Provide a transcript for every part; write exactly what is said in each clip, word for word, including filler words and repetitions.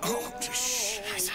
Oh, die Scheiße.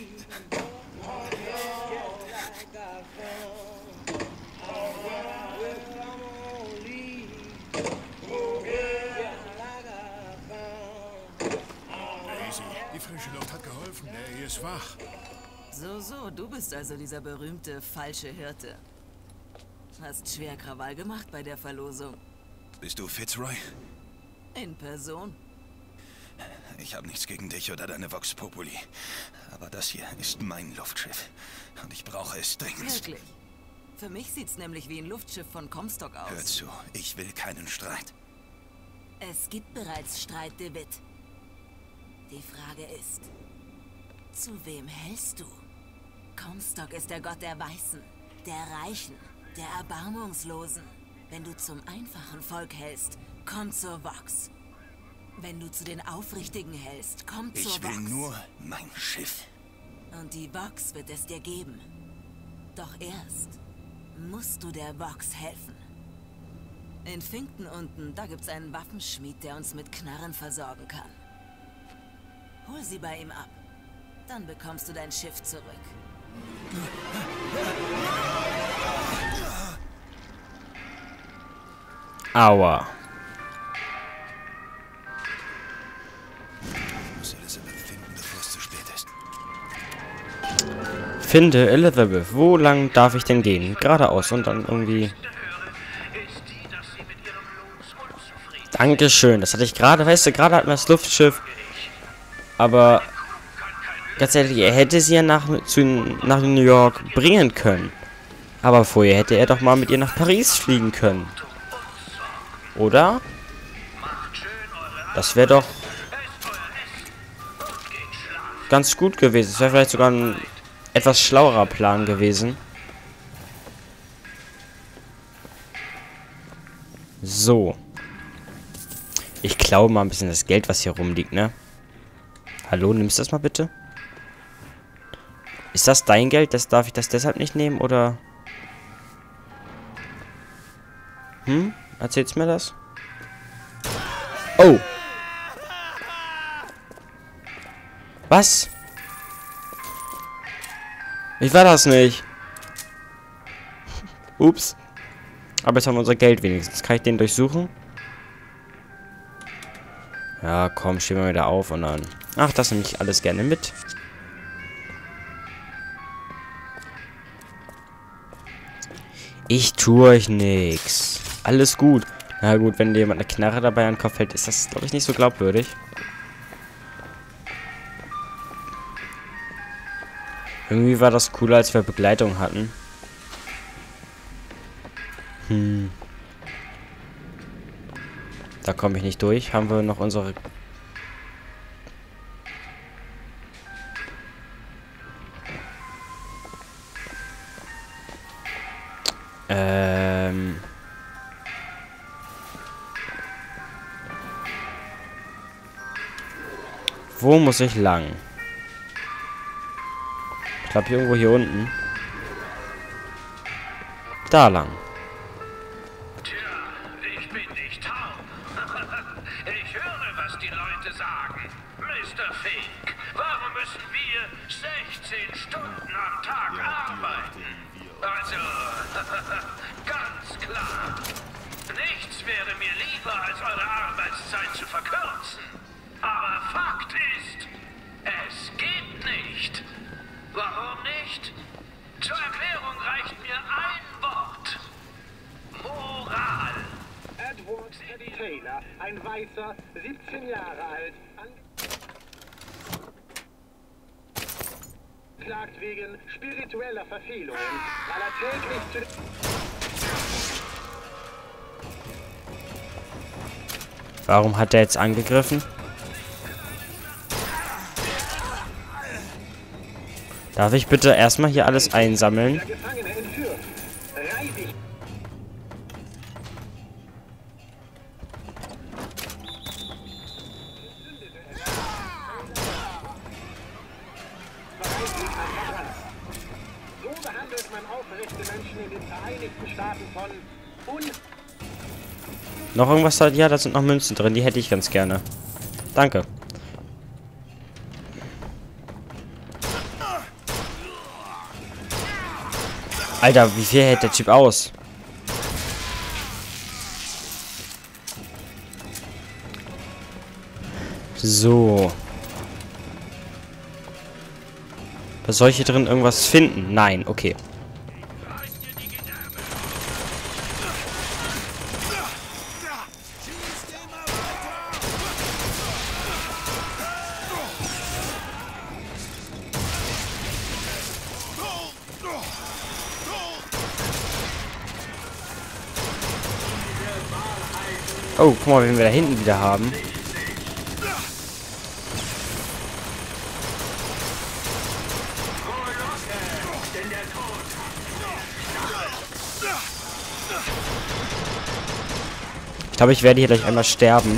Easy, die frische Luft hat geholfen. Der hier ist wach. So, so, du bist also dieser berühmte falsche Hirte. Hast schwer Krawall gemacht bei der Verlosung. Bist du Fitzroy? In Person. Ich habe nichts gegen dich oder deine Vox Populi. Aber das hier ist mein Luftschiff. Und ich brauche es dringend. Wirklich. Für mich sieht's nämlich wie ein Luftschiff von Comstock aus. Hör zu, ich will keinen Streit. Es gibt bereits Streit, David. Die Frage ist, zu wem hältst du? Comstock ist der Gott der Weißen, der Reichen, der Erbarmungslosen. Wenn du zum einfachen Volk hältst, komm zur Vox. Wenn du zu den Aufrichtigen hältst, komm zur Vox. Ich will nur mein Schiff. Und die Vox wird es dir geben. Doch erst musst du der Vox helfen. In Finkton unten, da gibt's einen Waffenschmied, der uns mit Knarren versorgen kann. Hol sie bei ihm ab. Dann bekommst du dein Schiff zurück. Aua. Ich muss Elizabeth finden, bevor es zu spät ist. Finde Elizabeth. Wo lang darf ich denn gehen? Geradeaus und dann irgendwie... Dankeschön. Das hatte ich gerade, weißt du, gerade hatten wir das Luftschiff. Aber ganz ehrlich, er hätte sie ja nach, zu, nach New York bringen können. Aber vorher hätte er doch mal mit ihr nach Paris fliegen können. Oder? Das wäre doch ganz gut gewesen. Das wäre vielleicht sogar ein etwas schlauerer Plan gewesen. So. Ich klaue mal ein bisschen das Geld, was hier rumliegt, ne? Hallo, nimmst du das mal bitte? Ist das dein Geld? Das darf ich das deshalb nicht nehmen, oder? Hm? Erzählst mir das? Oh! Was? Ich war das nicht. Ups. Aber jetzt haben wir unser Geld wenigstens. Kann ich den durchsuchen? Ja, komm, stehen wir wieder auf und dann... Ach, das nehme ich alles gerne mit. Ich tue euch nichts. Alles gut. Na gut, wenn dir jemand eine Knarre dabei an den Kopf hält, ist das, glaube ich, nicht so glaubwürdig. Irgendwie war das cooler, als wir Begleitung hatten. Hm. Da komme ich nicht durch. Haben wir noch unsere... Ähm... Wo muss ich lang? Ich glaube irgendwo hier unten. Da lang. Tja, ich bin nicht taub. Ich höre, was die Leute sagen. Mister Fink, warum müssen wir sechzehn Stunden am Tag arbeiten? Also, ganz klar. Nichts wäre mir lieber, als eure Arbeitszeit zu verkürzen. Aber Fakt ist, es geht nicht. Warum nicht? Zur Erklärung reicht mir ein Wort. Moral. Edward Eddie Taylor, ein Weißer, siebzehn Jahre alt, angeklagt wegen spiritueller Verfehlungen, weil er täglich zu... Warum hat er jetzt angegriffen? Darf ich bitte erstmal hier alles einsammeln? So behandelt man aufrechte Menschen in den Vereinigten Staaten von un... Noch irgendwas da? Ja, da sind noch Münzen drin. Die hätte ich ganz gerne. Danke. Alter, wie viel hält der Typ aus? So. Was soll ich hier drin irgendwas finden? Nein, okay. Oh, guck mal, wen wir da hinten wieder haben. Ich glaube, ich werde hier gleich einmal sterben.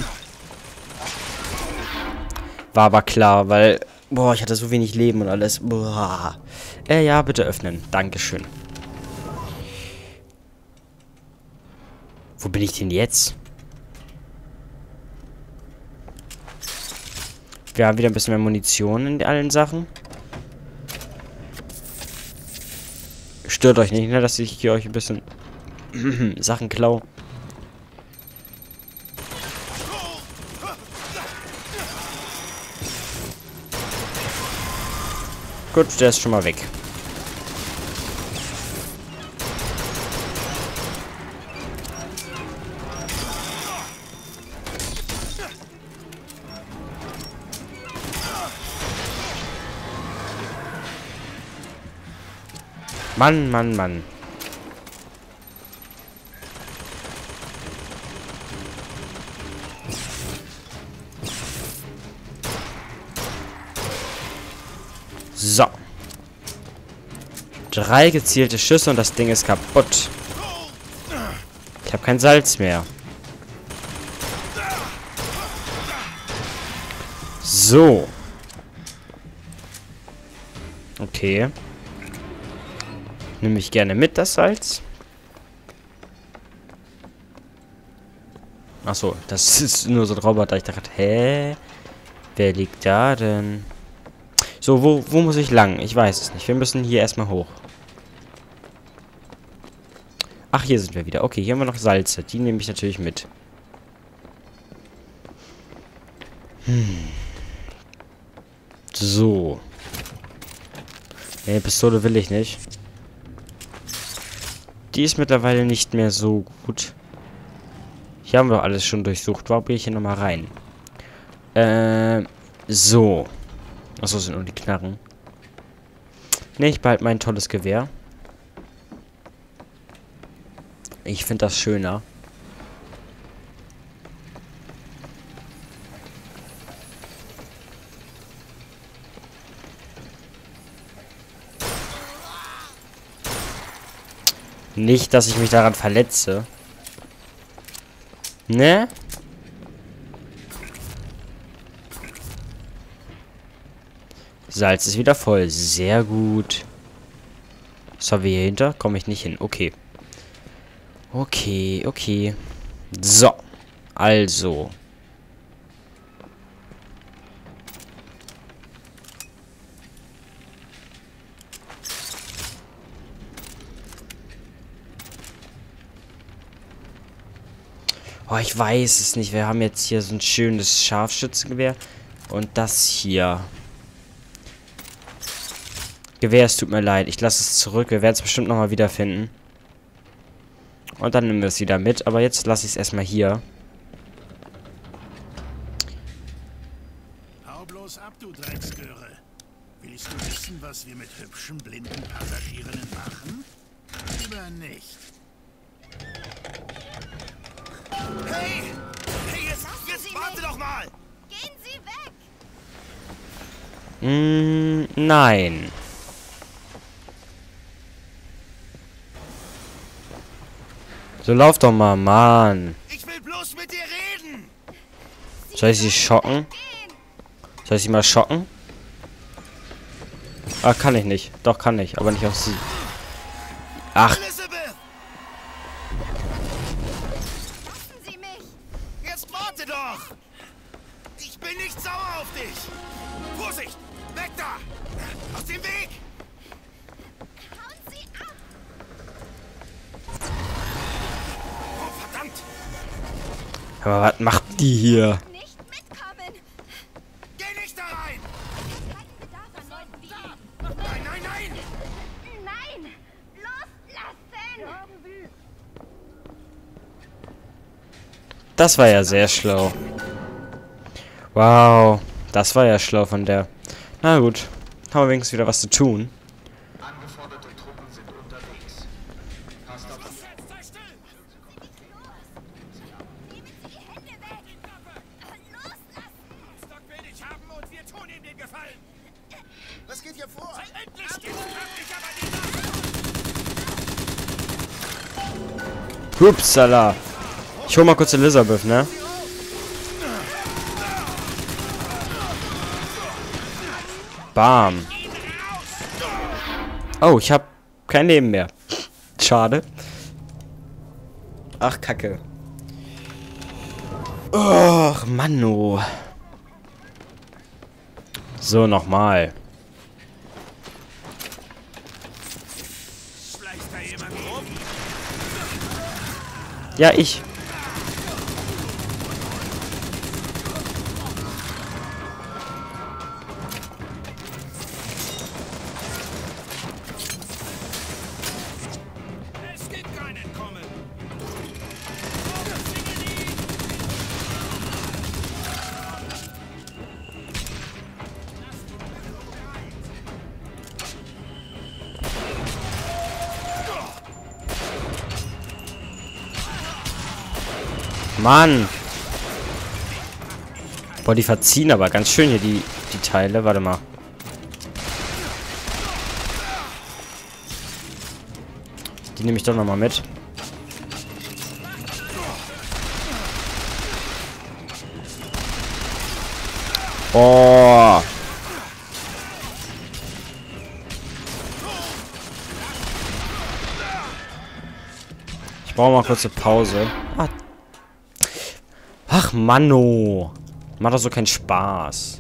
War aber klar, weil... Boah, ich hatte so wenig Leben und alles. Boah. Äh, ja, bitte öffnen. Dankeschön. Wo bin ich denn jetzt? Wir haben wieder ein bisschen mehr Munition in allen Sachen. Stört euch nicht, ne, dass ich hier euch ein bisschen Sachen klau. Gut, der ist schon mal weg. Mann, Mann, Mann. So. Drei gezielte Schüsse und das Ding ist kaputt. Ich habe kein Salz mehr. So. Okay. Nehme ich gerne mit, das Salz. Achso, das ist nur so ein Roboter. Ich dachte, hä? Wer liegt da denn? So, wo, wo muss ich lang? Ich weiß es nicht. Wir müssen hier erstmal hoch. Ach, hier sind wir wieder. Okay, hier haben wir noch Salze. Die nehme ich natürlich mit. Hm. So. Nee, Pistole will ich nicht. Die ist mittlerweile nicht mehr so gut. Hier haben wir alles schon durchsucht. Warum gehe ich hier nochmal rein? Äh, so. Achso, sind nur die Knarren. Ne, ich behalte mein tolles Gewehr. Ich finde das schöner. Nicht, dass ich mich daran verletze. Ne? Salz ist wieder voll. Sehr gut. Was haben wir hier hinter? Komme ich nicht hin. Okay. Okay, okay. So. Also. Oh, ich weiß es nicht. Wir haben jetzt hier so ein schönes Scharfschützengewehr. Und das hier. Gewehr, es tut mir leid. Ich lasse es zurück. Wir werden es bestimmt nochmal wiederfinden. Und dann nehmen wir es wieder mit. Aber jetzt lasse ich es erstmal hier. Hau bloß ab, du Drecksgöre. Willst du wissen, was wir mit hübschen, blinden Passagierinnen machen? Lieber nicht. Hey! Hey, jetzt, jetzt warte doch mal! Gehen Sie weg! Mm, nein. So, lauf doch mal, Mann. Ich will bloß mit dir reden! Soll ich sie schocken? Soll ich sie mal schocken? Ah, kann ich nicht. Doch, kann ich, aber nicht auf sie. Ach. Elizabeth! Lassen Sie mich! Jetzt warte doch! Ich bin nicht sauer auf dich! Vorsicht! Weg da! Aus dem Weg! Hauen Sie ab! Aber was macht die hier? Nicht mitkommen. Geh nicht da rein! Kein Bedarf an Leuten wie ihm. Nein, nein, nein! Nein! Loslassen! Das war ja sehr schlau. Wow, das war ja schlau von der. Na gut, haben wir wenigstens wieder was zu tun. Angeforderte Truppen sind unterwegs. Passt auf. Nehmen Sie die Hände weg! Loslassen! Stock will dich haben und wir tun ihm den Gefallen! Was geht hier vor? Endlich geht's aber die Upsala. Ich hol mal kurz Elizabeth, ne? Bam. Oh, ich hab kein Leben mehr. Schade. Ach, Kacke. Och, Manno. So, nochmal. Schleicht da jemand rum? Ja, ich. Es gibt kein Entkommen! Mann. Boah, die verziehen aber ganz schön hier die, die Teile. Warte mal. Die nehme ich doch nochmal mit. Oh. Ich brauche mal kurz eine Pause. Ah. Ach, Manno. Macht doch so keinen Spaß.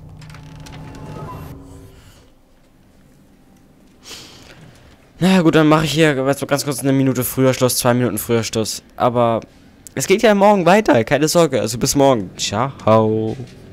Na gut, dann mache ich hier so ganz kurz eine Minute früher Schluss, zwei Minuten früher Schluss. Aber es geht ja morgen weiter, keine Sorge. Also bis morgen. Ciao.